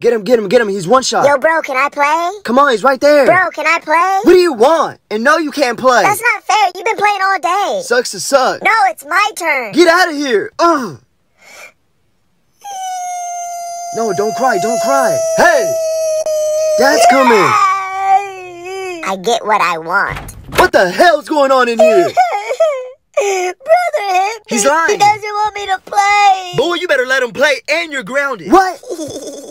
Get him. He's one shot. Yo, bro, can I play? Come on, he's right there. Bro, can I play? What do you want? And no, you can't play. That's not fair. You've been playing all day. Sucks to suck. No, it's my turn. Get out of here. No, don't cry. Hey! Dad's coming. I get what I want. What the hell's going on in here? Brother hit me. He's lying. He doesn't want me to play. Boy, you better let him play and you're grounded. What?